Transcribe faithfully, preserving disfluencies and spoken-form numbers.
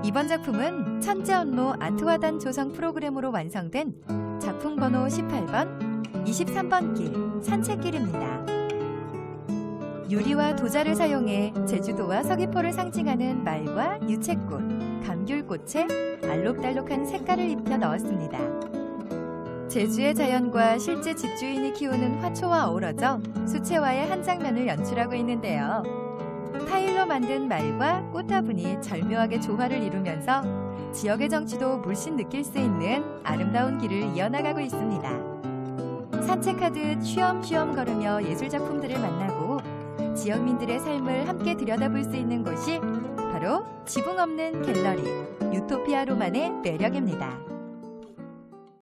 이번 작품은 천재언로 아트화단 조성 프로그램으로 완성된 작품 번호 십팔 번, 이십삼 번 길, 산책길입니다. 유리와 도자를 사용해 제주도와 서귀포를 상징하는 말과 유채꽃, 감귤꽃에 알록달록한 색깔을 입혀 넣었습니다. 제주의 자연과 실제 집주인이 키우는 화초와 어우러져 수채화의 한 장면을 연출하고 있는데요. 타일로 만든 말과 꽃화분이 절묘하게 조화를 이루면서 지역의 정취도 물씬 느낄 수 있는 아름다운 길을 이어나가고 있습니다. 산책하듯 쉬엄쉬엄 걸으며 예술작품들을 만나고 지역민들의 삶을 함께 들여다볼 수 있는 곳이 바로 지붕 없는 갤러리 유토피아 로만의 매력입니다.